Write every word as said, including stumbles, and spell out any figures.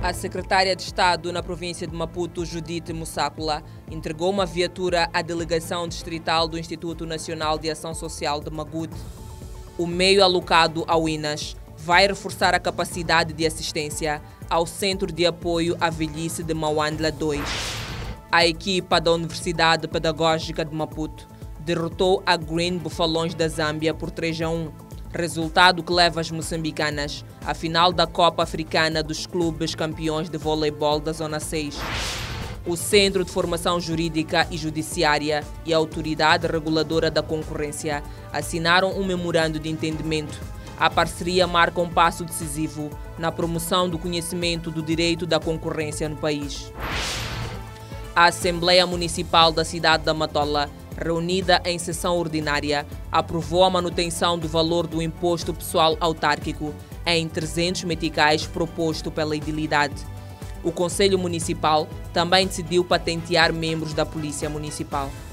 A secretária de Estado na província de Maputo, Judite Mussácula, entregou uma viatura à delegação distrital do Instituto Nacional de Ação Social de Magude. O meio alocado ao I N A S vai reforçar a capacidade de assistência ao Centro de Apoio à Velhice de Mauandla dois. A equipa da Universidade Pedagógica de Maputo derrotou a Green Bufalões da Zâmbia por três a um, resultado que leva as moçambicanas à final da Copa Africana dos Clubes Campeões de Voleibol da Zona seis. O Centro de Formação Jurídica e Judiciária e a Autoridade Reguladora da Concorrência assinaram um memorando de entendimento. A parceria marca um passo decisivo na promoção do conhecimento do direito da concorrência no país. A Assembleia Municipal da cidade da Matola, reunida em sessão ordinária, aprovou a manutenção do valor do imposto pessoal autárquico em trezentos meticais proposto pela edilidade. O Conselho Municipal também decidiu patentear membros da Polícia Municipal.